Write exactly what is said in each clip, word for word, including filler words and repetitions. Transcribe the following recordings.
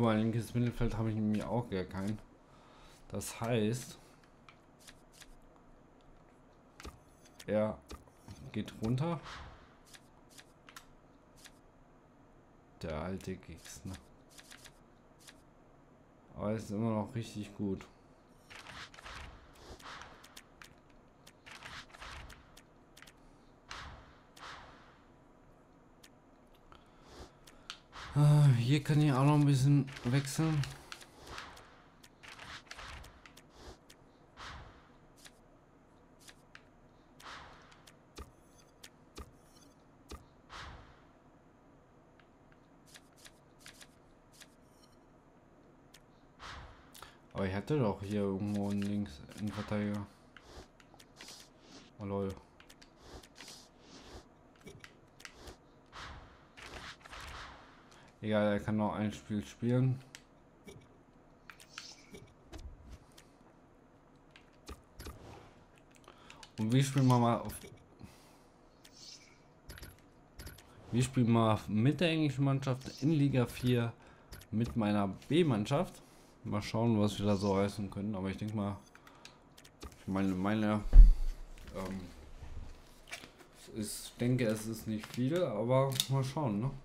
Guck mal, linkes Mittelfeld habe ich nämlich auch gar keinen. Das heißt, er geht runter. Der alte Gigs, ne? Aber ist immer noch richtig gut. Ah, hier kann ich auch noch ein bisschen wechseln. Aber ich hatte doch hier irgendwo einen links einen Verteidiger. Oh lol. Egal, er kann noch ein Spiel spielen. Und wir spielen mal auf. Wir spielen mal mit der englischen Mannschaft in Liga vier mit meiner B-Mannschaft. Mal schauen, was wir da so reißen können. Aber ich denke mal, ich meine, meine, ähm, ich denke, es ist nicht viel, aber mal schauen, ne?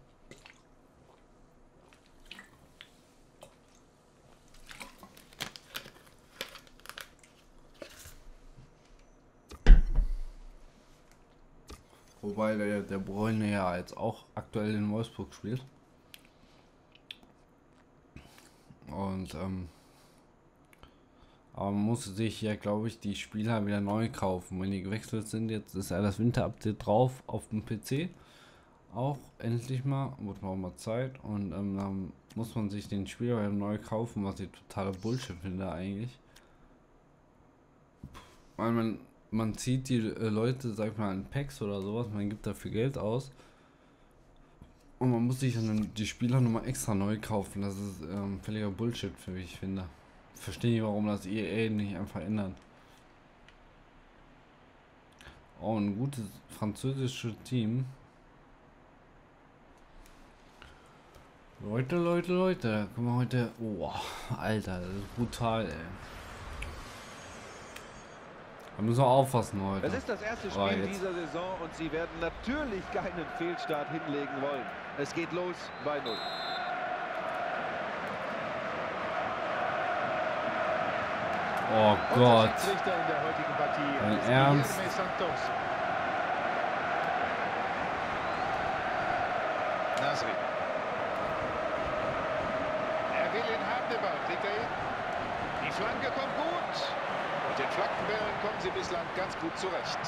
Wobei der, der Bräune ja jetzt auch aktuell in Wolfsburg spielt. Und ähm, aber man muss sich ja, glaube ich, die Spieler wieder neu kaufen. Wenn die gewechselt sind, jetzt ist ja das Winter-Update drauf auf dem P C. Auch endlich mal, wird man auch mal Zeit. Und ähm, dann muss man sich den Spieler neu kaufen, was ich totaler Bullshit finde eigentlich. Weil man, man zieht die äh, Leute, sag ich mal, in Packs oder sowas, man gibt dafür Geld aus. Und man muss sich dann die Spieler nochmal extra neu kaufen. Das ist ähm, völliger Bullshit, für mich, ich finde. Verstehe nicht, warum das E A nicht einfach ändern. Oh, ein gutes französisches Team. Leute, Leute, Leute. Guck mal heute. Oh, Alter, das ist brutal, ey. Da müssen wir aufpassen heute. Es ist das erste Spiel dieser Saison und sie werden natürlich keinen Fehlstart hinlegen wollen. Es geht los bei null. Oh Gott. In der heutigen Partie Dein Ernst? Nasri. Er will ihn haben, den Ball. Kriegt er ihn? Die Flanke kommt gut. Und den Flankenbällen kommen sie bislang ganz gut zurecht.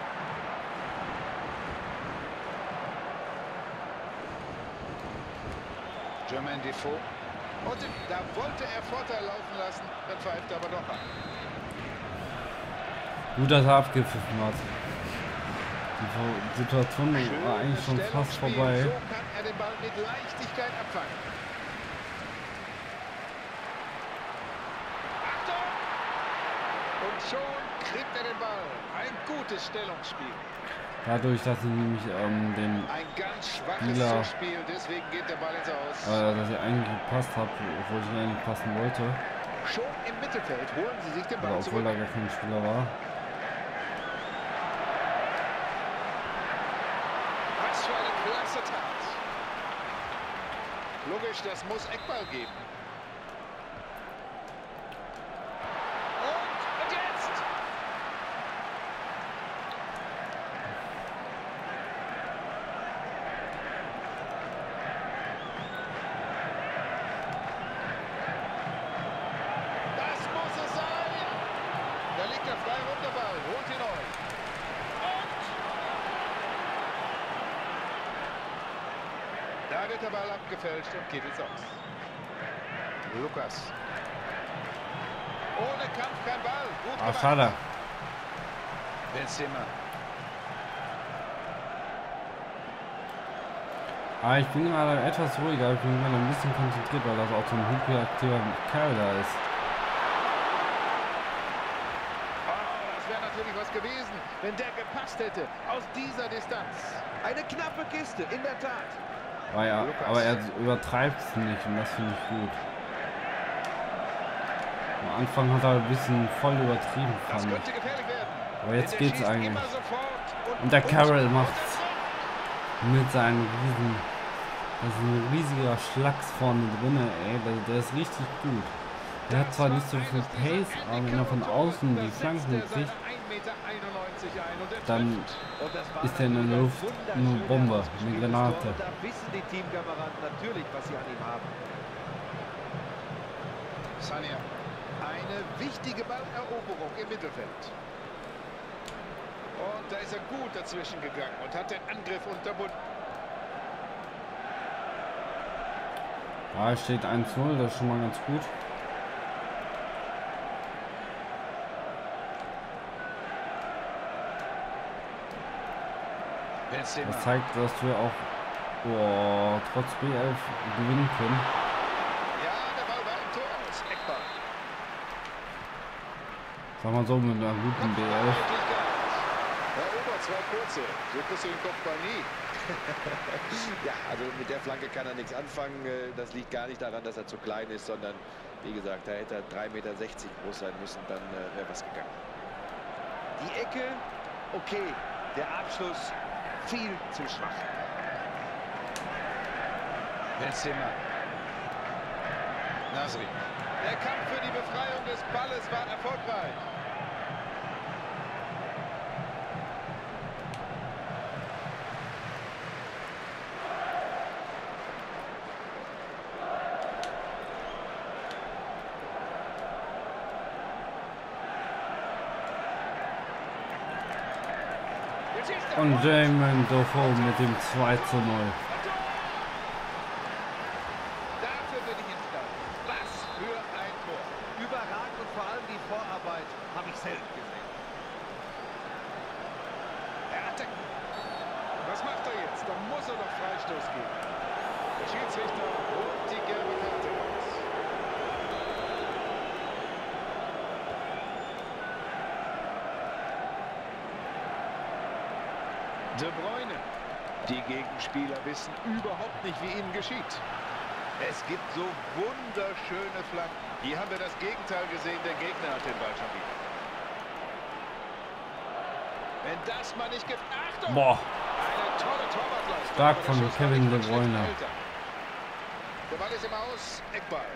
Jermaine Defoe. Und da wollte er Vorteil laufen lassen, dann pfeift er aber doch ab. Gut, dass er abgepfiffen hat. Die Situation war eigentlich schon fast vorbei. So kann er den Ball mit Leichtigkeit abfangen. Achtung! Und schon kriegt er den Ball. Ein gutes Stellungsspiel. Dadurch, dass ich nämlich ähm, den Ein ganz schwaches Spieler, Spiel, deswegen geht der Ball ins Aus. Äh, dass ich eigentlich gepasst habe, obwohl ich eigentlich passen wollte. Schon im Mittelfeld holen sie sich den Ball Oder obwohl zurück. da gar kein Spieler war. Was für eine klasse Tat. Logisch, das muss Eckball geben. Und, und jetzt! Das muss es sein! Da liegt er frei rum, der Ball. Holt ihn euch. Und! Da wird der Ball abgefälscht und geht ins Aus. Lukas. Ohne Kampf kein Ball. Gut Ah, gemacht. schade. Benzema. Aber ich bin gerade etwas ruhiger, ich bin gerade ein bisschen konzentriert, weil das auch so ein hyperaktiver Kerl da ist. Oh, das wäre natürlich was gewesen, wenn der gepasst hätte. Aus dieser Distanz. Eine knappe Kiste, in der Tat. Aber er, aber er übertreibt es nicht und das finde ich gut. Am Anfang hat er ein bisschen voll übertrieben, fand ich. Aber jetzt geht's eigentlich. Und der Carroll macht's mit seinen riesen... Das ist ein riesiger Schlags vorne drin, ey. Der, der ist richtig gut. Der hat zwar nicht so viel Pace, aber wenn er von außen die Flanken kriegt, dann ist er in der Luft eine Bombe, eine Granate. Da wissen die Teamkameraden natürlich, was sie an ihm haben. Sanja, eine wichtige Balleroberung im Mittelfeld. Und da ist er gut dazwischen gegangen und hat den Angriff unterbunden. Ja, es steht eins null, das ist schon mal ganz gut. Das zeigt, dass wir auch oh, trotz B elf gewinnen können. Ja, der Ball war im Tor aus. Eckball. Sag mal so, mit einer guten B elf. Erobert zwei kurze. So kriegst du den Kopfball nie. Ja, also mit der Flanke kann er nichts anfangen. Das liegt gar nicht daran, dass er zu klein ist, sondern wie gesagt, da hätte er drei Meter sechzig groß sein müssen, dann äh, wäre was gegangen. Die Ecke, okay, der Abschluss viel zu schwach. Benzema. Nasri. Der Kampf für die Befreiung des Balles war erfolgreich. Und Jermaine Defoe mit dem zwei zu null. Dafür bin ich entstanden. Was für ein Tor. Überragend und vor allem die Vorarbeit habe ich selten gesehen. Er attackt. Was macht er jetzt? Da muss er doch Freistoß geben. Der Schiedsrichter holt die gelbe Karte raus. De Bruyne. Die Gegenspieler wissen überhaupt nicht, wie ihnen geschieht. Es gibt so wunderschöne Flanken. Hier haben wir das Gegenteil gesehen. Der Gegner hat den Ball schon wieder. Wenn das mal nicht gibt... Achtung! Boah. Eine tolle Torwartleistung. Stark Aber von der Schuss Kevin war De nicht Bruyne. schlecht gehalten. Der Ball ist im Aus. Eckball.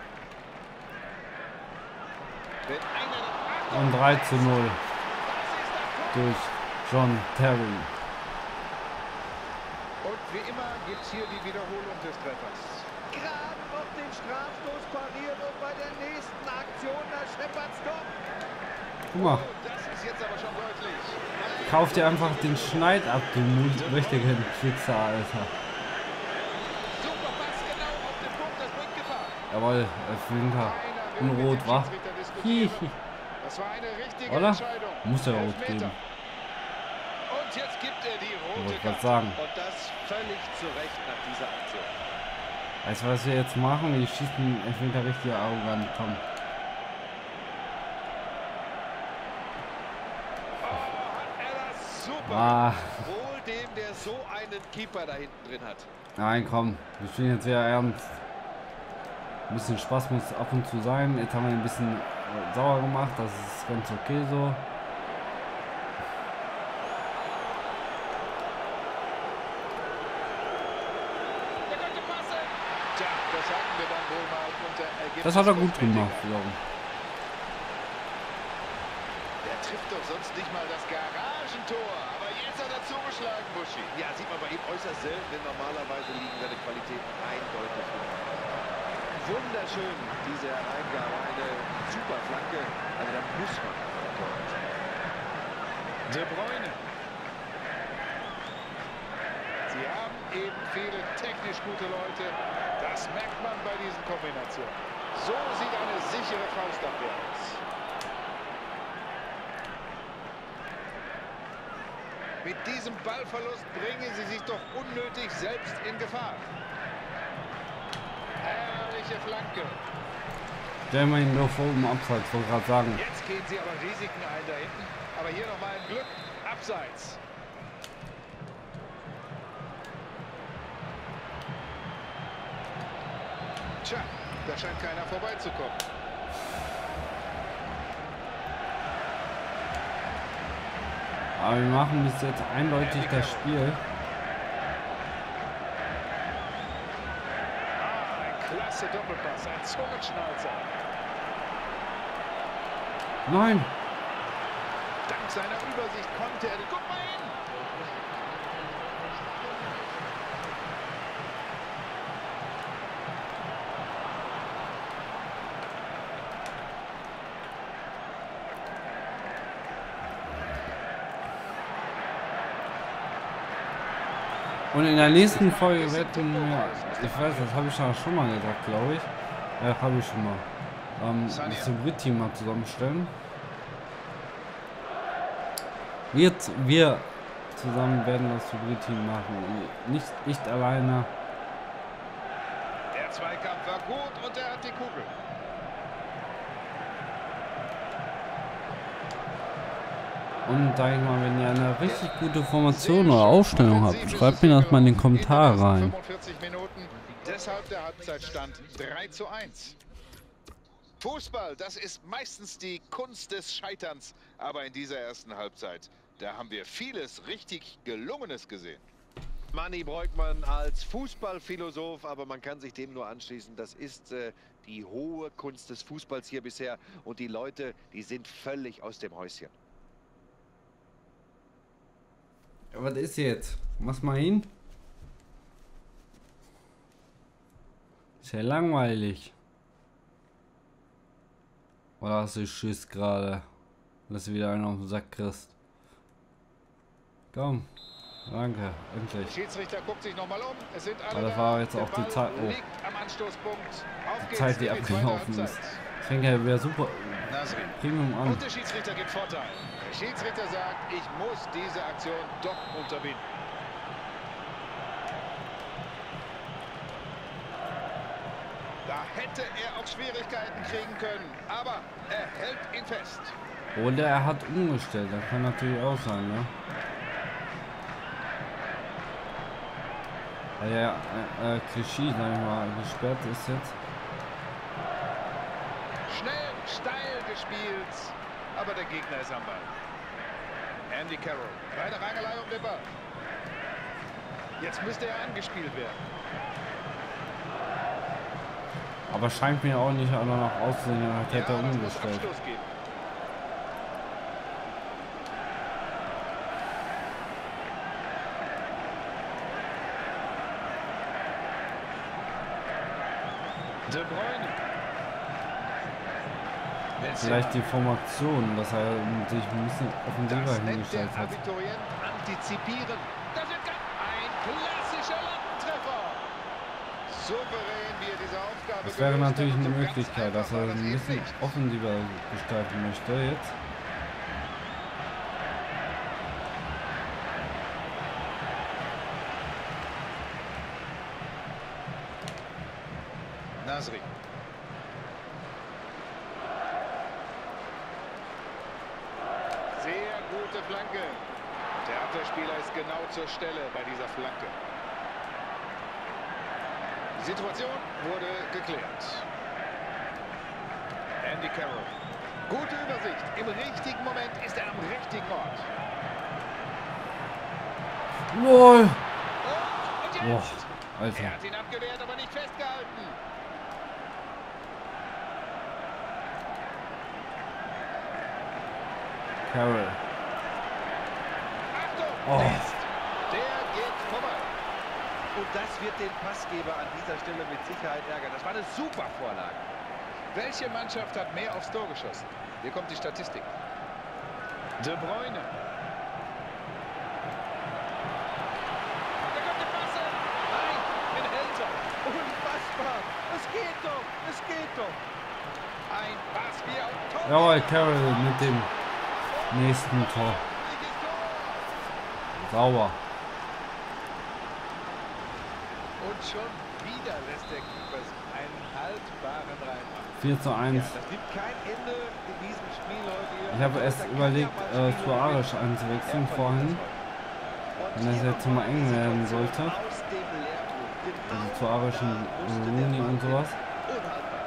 Wenn einer... Achtung! Und drei zu null Das ist das Tor. durch John Terry. Und wie immer gibt es hier die Wiederholung des Treffers. Gerade noch den Strafstoß pariert und bei der nächsten Aktion da scheppert's doch. Guck mal, Das ist jetzt aber schon deutlich. kauf dir einfach den Schneid ab, du mächtigen Fixer, Alter. Super Pass, genau auf den Punkt, das bringt Gefahr. Jawohl, Elfmeter. Und rot, wa? Hihi. Das war eine richtige Oder? Entscheidung. Muss ja rot Elfmeter. geben. Und jetzt gibt er die rote Wollte Karte. gerade sagen. Und das völlig zu Recht nach dieser Aktion. Weißt du, was wir jetzt machen? Wir schießen Elfmeter richtig arrogant. Komm. Oh, hat er das super. Ah, Wohl dem, der so einen Keeper da hinten drin hat. nein, komm. Wir spielen jetzt wieder ernst. Ein bisschen Spaß muss ab und zu sein. Jetzt haben wir ihn ein bisschen äh, sauer gemacht. Das ist ganz okay so. Der könnte passen. Tja, das hatten wir dann wohl mal unter Ergebnis. Das hat er gut gemacht, wiederum. Der trifft doch sonst nicht mal das Garagentor. Aber jetzt hat er zugeschlagen, Buschi. Ja, sieht man bei ihm äußerst selten, denn normalerweise liegen seine Qualitäten eindeutig höher. Wunderschön, diese Hereingabe, eine super Flanke. Also da muss man einfach der Torwart sein. De Bruyne. Sie haben eben viele technisch gute Leute. Das merkt man bei diesen Kombinationen. So sieht eine sichere Faustabwehr aus. Mit diesem Ballverlust bringen sie sich doch unnötig selbst in Gefahr. Herrliche Flanke. Jermaine Defoe im Abseits, wollte gerade sagen. Jetzt gehen sie aber Risiken ein da hinten. Aber hier nochmal ein Glück. Abseits. Tja, da scheint keiner vorbeizukommen. Aber wir machen bis jetzt eindeutig das Spiel. Ah, ein klasse Doppelpass, ein Zungenschnalzer. Nein! Dank seiner Übersicht konnte er... Guck mal hin! Und in der nächsten Folge werden wir, ich weiß, das habe ich ja schon mal gesagt, glaube ich. Ja, habe ich schon mal. Ähm, das Hybrid-Team mal zusammenstellen. Wir, wir zusammen werden das Hybrid-Team machen. Nicht, nicht alleine. Der Zweikampf war gut und er hat die Kugel. Und sag ich mal, wenn ihr eine richtig gute Formation oder Aufstellung habt, schreibt mir das mal in den Kommentar rein. fünfundvierzig Minuten, deshalb der Halbzeitstand drei zu eins. Fußball, das ist meistens die Kunst des Scheiterns. Aber in dieser ersten Halbzeit, da haben wir vieles richtig Gelungenes gesehen. Manni Breukmann als Fußballphilosoph, aber man kann sich dem nur anschließen. Das ist äh, die hohe Kunst des Fußballs hier bisher. Und die Leute, die sind völlig aus dem Häuschen. Ja, was ist jetzt? Mach's mal hin. Ist ja langweilig. Oder hast du Schiss gerade, dass du wieder einen auf den Sack kriegst? Komm. Danke, endlich. Der Schiedsrichter guckt sich nochmal um. Es sind alle Aber das da. war jetzt Der auch die Ball Zeit, oh. liegt am Anstoßpunkt. Auf Die geht's Zeit, die in zweite abgelaufen Halbzeit. ist. Das fängt ja wieder super Nasri. Premium an. Und der Schiedsrichter gibt Vorteil. Der Schiedsrichter sagt, ich muss diese Aktion doch unterbinden. Da hätte er auch Schwierigkeiten kriegen können, aber er hält ihn fest. Oder er hat umgestellt, das kann natürlich auch sein, ne? Weil ja, äh, äh, Klischee, sag ich mal, gesperrt ist jetzt. Schnell, steil gespielt, aber der Gegner ist am Ball. Andy Carroll, bei der Rangelei um den Ball. Jetzt müsste er angespielt werden. Aber scheint mir auch nicht einmal noch auszusehen, als hätte er Ja, das muss umgestellt. Abschluss geben. De Bruyne. Vielleicht die Formation, dass er sich ein bisschen offensiver Das nennt der hingestellt hat. Abiturient antizipieren. Das ist ein klassischer Lattentreffer. Souverän, wie er diese Aufgabe Das wäre gelöst hat, natürlich und eine so ganz Möglichkeit, dass einfach er war das ein eben bisschen nicht. offensiver gestalten möchte jetzt. Nasri. Sehr gute Flanke. Und der Abwehrspieler ist genau zur Stelle bei dieser Flanke. Die Situation wurde geklärt. Andy Carroll. Gute Übersicht. Im richtigen Moment ist er am richtigen Ort. Lol. Und, und Boah, jetzt. Alter. Er hat ihn abgewehrt, aber nicht festgehalten. Carroll. Achtung, Oh. jetzt. Der geht vorbei. Und das wird den Passgeber an dieser Stelle mit Sicherheit ärgern. Das war eine super Vorlage. Welche Mannschaft hat mehr aufs Tor geschossen? Hier kommt die Statistik. De Bruyne. Da kommt die Passe. Nein, den hält er. Unfassbar. Es geht doch. Es geht doch. Ein Pass wie auf Tor. Jawohl, Carroll mit dem nächsten Tor. Sauber. Und schon wieder lässt der Keeper einen haltbaren reinmachen. vier zu eins. Ja, das nimmt kein Ende in diesem Spiel heute. Ich habe erst überlegt, äh, Suarez einzuwechseln vorhin, wenn das jetzt mal eng werden sollte. Also Suarez und Rooney und sowas.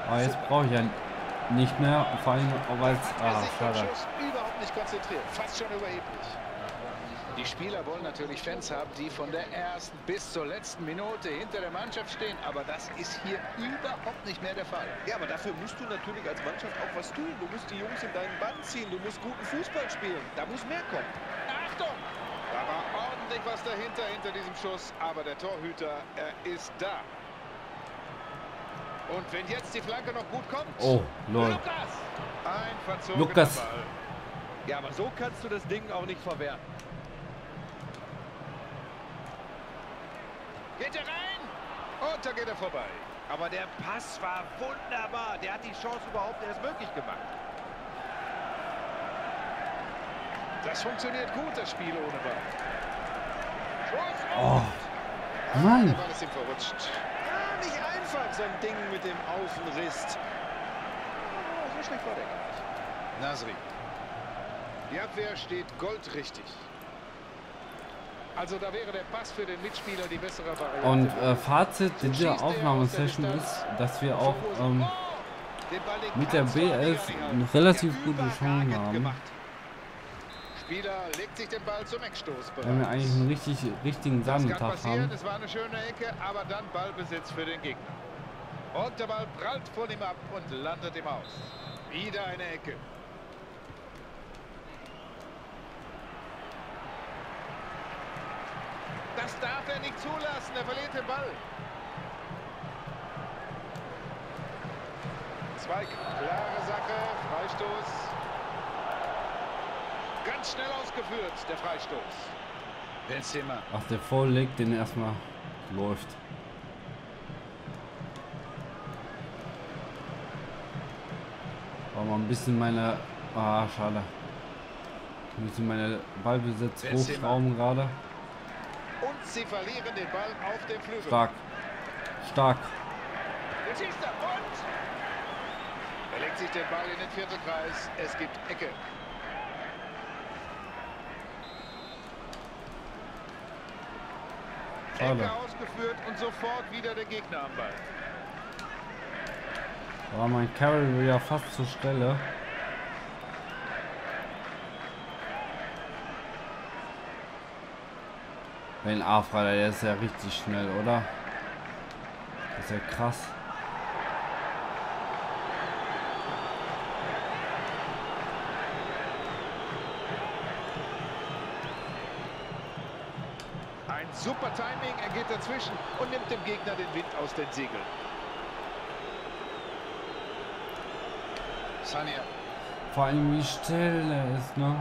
Aber jetzt brauche ich ja nicht mehr, vor allem weil es... Er Ah, sich beim schade. Schuss überhaupt nicht konzentriert. Fast schon überheblich. Die Spieler wollen natürlich Fans haben, die von der ersten bis zur letzten Minute hinter der Mannschaft stehen. Aber das ist hier überhaupt nicht mehr der Fall. Ja, aber dafür musst du natürlich als Mannschaft auch was tun. Du musst die Jungs in deinen Bann ziehen. Du musst guten Fußball spielen. Da muss mehr kommen. Achtung! Da war ordentlich was dahinter, hinter diesem Schuss. Aber der Torhüter, er ist da. Und wenn jetzt die Flanke noch gut kommt... Oh, lol. Lukas! Ein verzogener Lukas. Ball. Ja, aber so kannst du das Ding auch nicht verwehren. Geht er rein? Und da geht er vorbei. Aber der Pass war wunderbar. Der hat die Chance überhaupt erst möglich gemacht. Das funktioniert gut, das Spiel ohne Ball. Schuss! Oh, Ah, Mann. der Ball ist ihm verrutscht. Ja, nicht einfach, so ein Ding mit dem Außenriss. Oh, so schlecht war der gar nicht. Nasri. Die Abwehr steht goldrichtig. Also da wäre der Pass für den Mitspieler die bessere Variante. Und äh, Fazit So dieser schießt er Aufnahmesession aus der Distanz. ist, dass wir auch ähm, Den Ball legt mit der Karlsson B elf nicht an die eine Hand. relativ Ja, gute Chance überragend haben. gemacht. Spieler legt sich den Ball zum Eckstoß bereit. Wir haben ja eigentlich einen richtig, richtigen Das kann Sandentag passieren, haben. es war eine schöne Ecke, aber dann Ballbesitz für den Gegner. Und der Ball prallt von ihm ab und landet im Aus. Wieder eine Ecke. Das darf er nicht zulassen, er verliert den Ball. Zweig, klare Sache, Freistoß. Ganz schnell ausgeführt, der Freistoß. Benzema. Ach, der vorlegt den erstmal läuft. War mal ein bisschen meine... Ah, schade. Ein bisschen meine Ballbesitz Benzema. hochschrauben gerade. Und sie verlieren den Ball auf dem Flügel. Stark. Stark. Jetzt schießt er und er legt sich den Ball in den vierten Kreis. Es gibt Ecke. Schade. Ecke ausgeführt und sofort wieder der Gegner am Ball. Da war mein Carry wieder fast zur Stelle. Ben Afra, der ist ja richtig schnell, oder? Das ist ja krass. Ein super Timing, er geht dazwischen und nimmt dem Gegner den Wind aus den Segeln. Sanja. Vor allem wie schnell er ist, ne?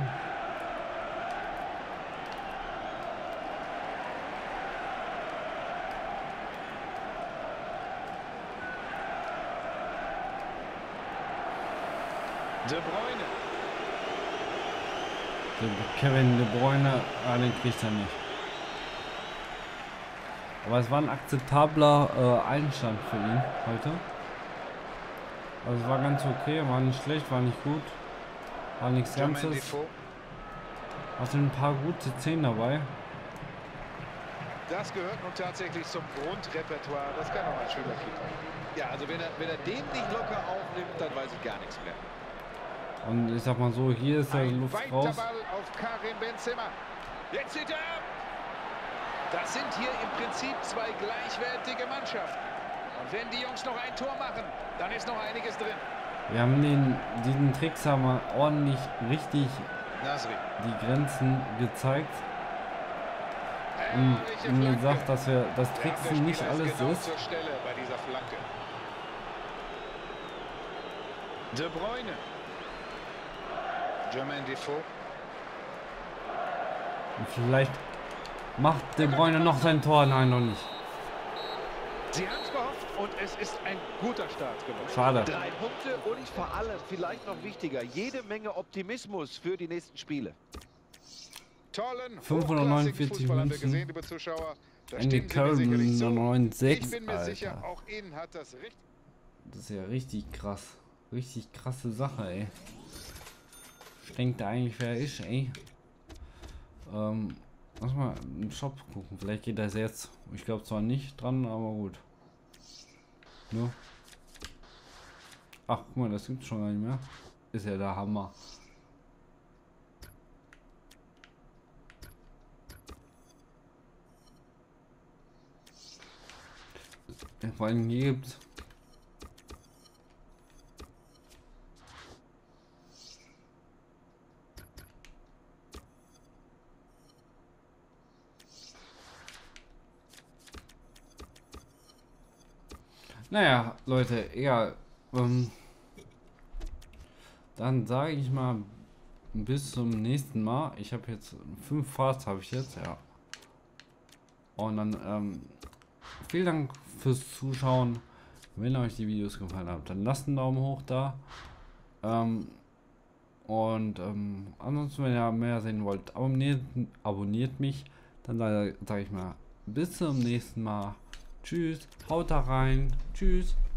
De Bruyne. Der Kevin De Bruyne, ah, den kriegt er nicht. Aber es war ein akzeptabler äh, Einstand für ihn heute. Also es war ganz okay, war nicht schlecht, war nicht gut. War nichts Jermaine Ganzes. Defoe. Hatte ein paar gute Szenen dabei. Das gehört nun tatsächlich zum Grundrepertoire. Das kann auch ein schöner Keeper. Ja, also wenn er, wenn er den nicht locker aufnimmt, dann weiß ich gar nichts mehr. Und ich sag mal so, hier ist der Ein Luft weiter raus. Ball auf Karim Benzema. Jetzt zieht er ab. Das sind hier im Prinzip zwei gleichwertige Mannschaften. Und wenn die Jungs noch ein Tor machen, dann ist noch einiges drin. Wir haben den, diesen Tricks haben wir ordentlich richtig Nasri. die Grenzen gezeigt. Und Herrliche ihm Flanke. gesagt, dass wir das Ja, der Tricksen nicht Spieler alles genau ist. zur Stelle bei dieser Flanke. De Bruyne. Jermaine Defoe. Und vielleicht macht De Bruyne noch sein Tor. Nein, noch nicht. Sie haben es gehofft und es ist ein guter Start geworden. Schade. Drei Punkte und vor allem, vielleicht noch wichtiger, jede Menge Optimismus für die nächsten Spiele. Tollen, fünfhundertneunundvierzig hochklassigen Fußball haben wir Münzen. gesehen, liebe Zuschauer. Da Andy stimmen Sie mir sicherlich zu. Carroll Ich sechs, bin mir sicher, Alter. auch Ihnen hat das richtig... Das ist ja richtig krass. Richtig krasse Sache, ey. Ich denke da eigentlich, wer ist, ey. Ähm, lass mal im Shop gucken. Vielleicht geht das jetzt. Ich glaube zwar nicht dran, aber gut. Ne? Ach, guck mal, das gibt's schon gar nicht mehr. Ist ja der Hammer. Vor allem hier gibt's naja, Leute, egal. Ähm, dann sage ich mal bis zum nächsten Mal. Ich habe jetzt fünf Fahrt habe ich jetzt, ja. Und dann ähm, vielen Dank fürs Zuschauen. Wenn euch die Videos gefallen haben, dann lasst einen Daumen hoch da. Ähm, und ähm, ansonsten, wenn ihr mehr sehen wollt, abonniert, abonniert mich. Dann sage sag ich mal bis zum nächsten Mal. Tschüss, haut da rein. Tschüss.